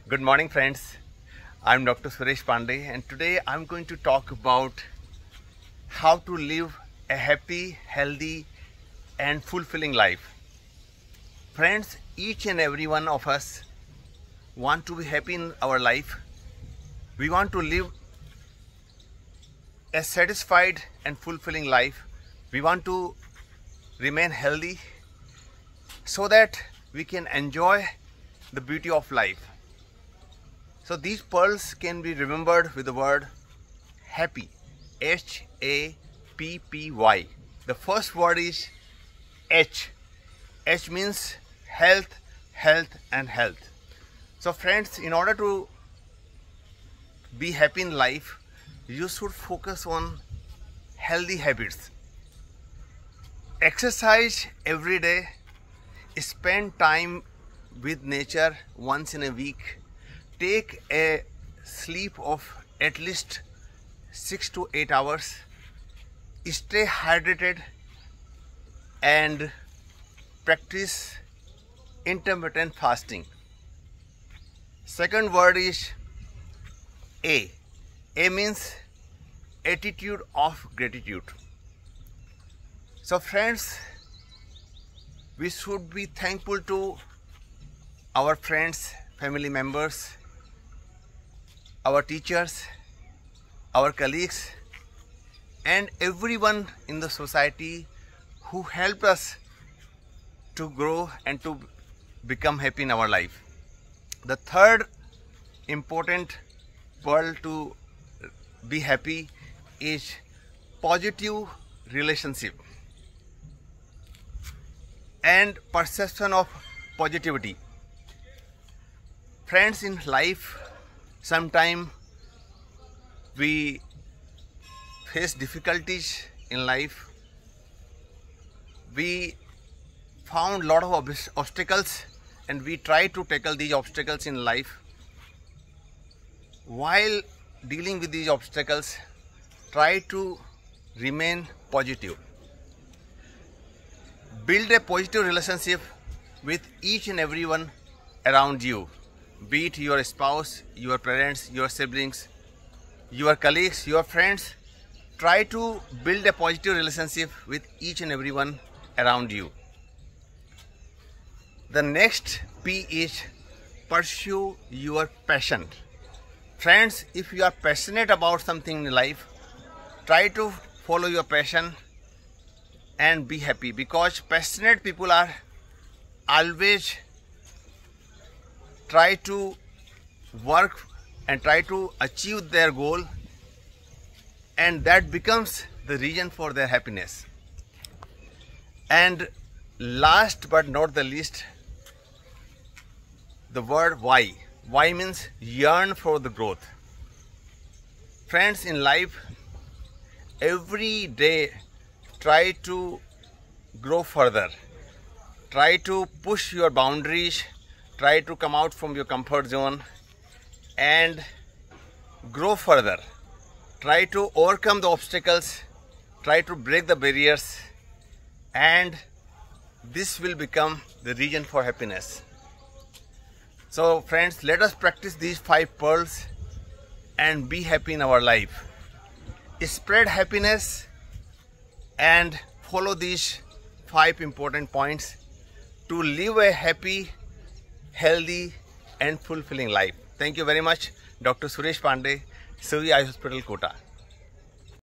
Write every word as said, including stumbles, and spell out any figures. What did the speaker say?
Good morning, friends. I'm Doctor Suresh Pandey, and today I'm going to talk about how to live a happy, healthy, and fulfilling life. Friends, each and every one of us want to be happy in our life. We want to live a satisfied and fulfilling life. We want to remain healthy so that we can enjoy the beauty of life. So these pearls can be remembered with the word happy, H A P P Y. The first word is H. H means health, health and health. So friends, in order to be happy in life, you should focus on healthy habits. Exercise every day, spend time with nature once in a week, take a sleep of at least six to eight hours, stay hydrated and practice intermittent fasting. Second word is A. A means attitude of gratitude. So friends, we should be thankful to our friends, family members, our teachers, our colleagues, and everyone in the society who helped us to grow and to become happy in our life. The third important pearl to be happy is positive relationship and perception of positivity. Friends, in life, sometimes we face difficulties in life. We found a lot of ob obstacles and we try to tackle these obstacles in life. While dealing with these obstacles, try to remain positive. Build a positive relationship with each and everyone around you, be it your spouse, your parents, your siblings, your colleagues, your friends. Try to build a positive relationship with each and everyone around you. The next P is pursue your passion. Friends, if you are passionate about something in life, try to follow your passion and be happy, because passionate people are always try to work and try to achieve their goal, and that becomes the reason for their happiness. And last but not the least, the word why. Why means yearn for the growth. Friends, in life, every day try to grow further. Try to push your boundaries. Try to come out from your comfort zone and grow further. Try to overcome the obstacles. Try to break the barriers, and this will become the reason for happiness. So friends, let us practice these five pearls and be happy in our life. Spread happiness and follow these five important points to live a happy, healthy and fulfilling life. Thank you very much. Doctor Suresh Pandey, Surya Eye Hospital, Kota.